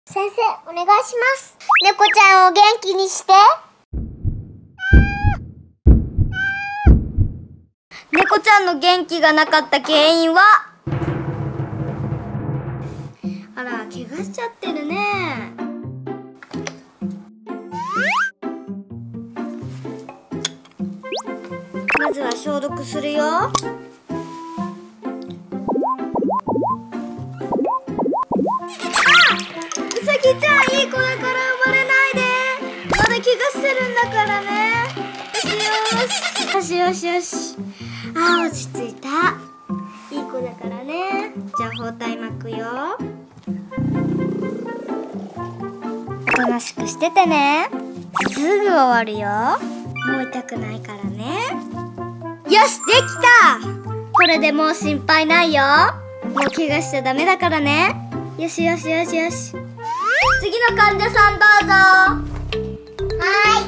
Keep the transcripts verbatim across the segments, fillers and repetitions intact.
先生、お願いします。猫ちゃんを元気にして。 猫ちゃんの元気がなかった原因は、あら、怪我しちゃってるね。まずは消毒するよ。あ、うさぎちゃん、いい子だから生まれないで。まだ怪我してるんだからね。よしよしよしよし。あ、落ち着いた。いい子だからね。じゃあ包帯巻くよ。おとなしくしててね。すぐ終わるよ。もう痛くないからね。よし、できた。これでもう心配ないよ。もう怪我しちゃダメだからね。よしよしよしよし。次の患者さんどうぞ。 はい。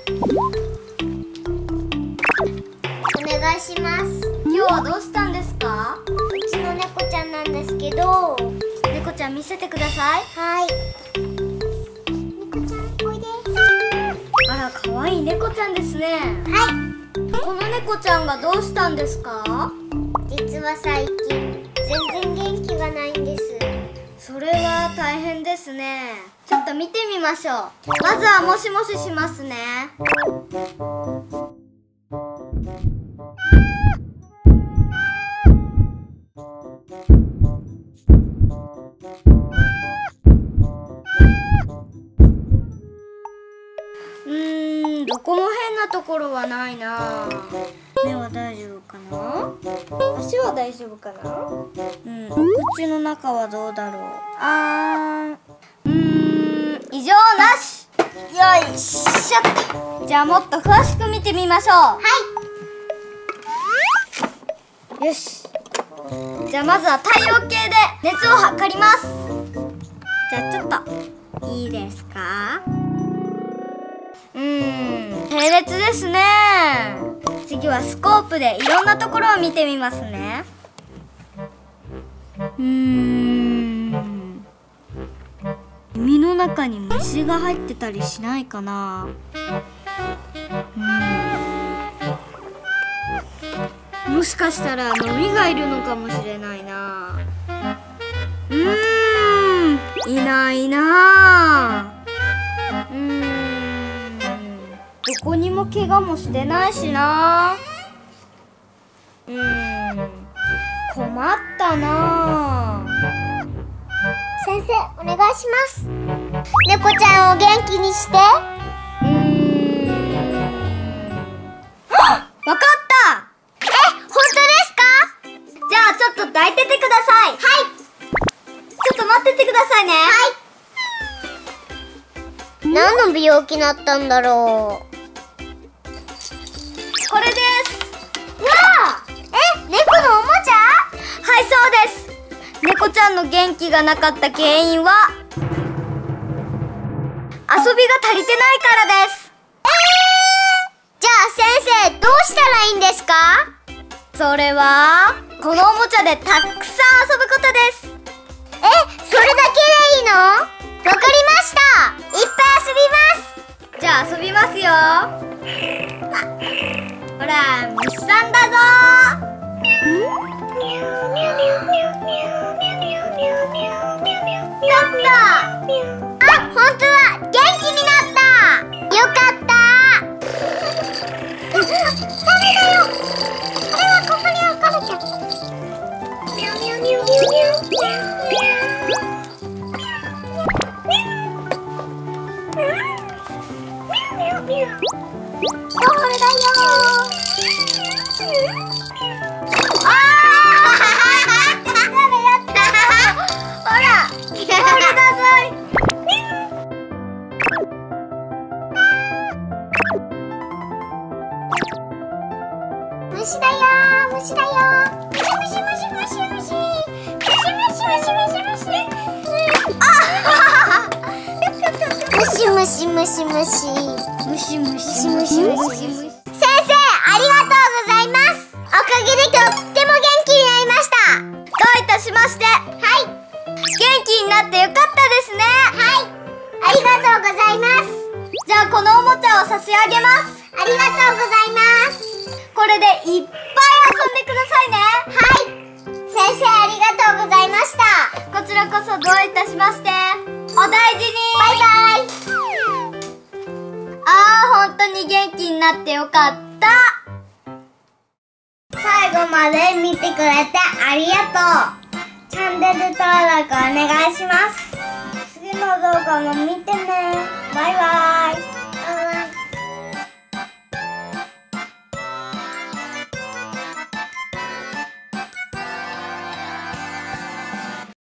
お願いします。 今日はどうしたんですか？ うちの猫ちゃんなんですけど。 猫ちゃん見せてください。 はい。猫ちゃんおいで。 あら、可愛い猫ちゃんですね。 はい。 この猫ちゃんがどうしたんですか？ 実は最近全然元気がないんです。 それは大変ですね。ちょっと見てみましょう。まずはもしもししますね。うーん、どこも変なところはないな。目は大丈夫かな？足は大丈夫かな？うん、お口の中はどうだろう。あー、うーん、異常なし。よいしょっと。じゃあもっと詳しく見てみましょう。 はい。 よし。じゃあまずは体温計で熱を測ります。じゃあちょっといいですか？うーん、低熱ですね。次はスコープでいろんなところを見てみますね。うーん、耳の中に虫が入ってたりしないかな。うーん、もしかしたらノミがいるのかもしれないな。うーん、いないな。うーん、どこにも怪我もしてないしな。うーん、困ったな。 先生、お願いします。猫ちゃんを元気にして。 うーん、わかった。 え、本当ですか？ じゃあちょっと抱いててください。 はい。 ちょっと待っててくださいね。 はい。何の病気だったんだろう。 これです。 わあ、え、猫のおもちゃ？ はい、そうです。猫ちゃんの元気がなかった原因は遊びが足りてないからです。 えー、じゃあ先生、どうしたらいいんですか？ それはこのおもちゃでたくさん遊ぶことです。 え、それだけでいいの？わかりました。いっぱい遊びます。 じゃあ遊びますよ。ほら、虫さんだぞ。 やった。あ、本当だ。元気になった。よかった。ダメだよ。これはここに置かなきゃ。ミャミャミャミャミャミャ。ゴールだよ。ああ、ダメやった。ほら、ゴールだぞい。虫だよ、虫だよ。ムシムシムシムシムシ。ムシムシムシムシムシ。あ、ムシムシムシムシ。 ムシムシムシムシムシ。先生、ありがとうございます。おかげでとっても元気になりました。 どういたしまして。 はい。 元気になってよかったですね。 このおもちゃを差し上げます。 ありがとうございます。 これでいっぱい遊んでくださいね。 はい。先生ありがとうございました。 こちらこそどういたしまして。お大事に。 バイバイ。 あー、本当に元気になってよかった。 最後まで見てくれてありがとう。チャンネル登録お願いします。次の動画も見てね。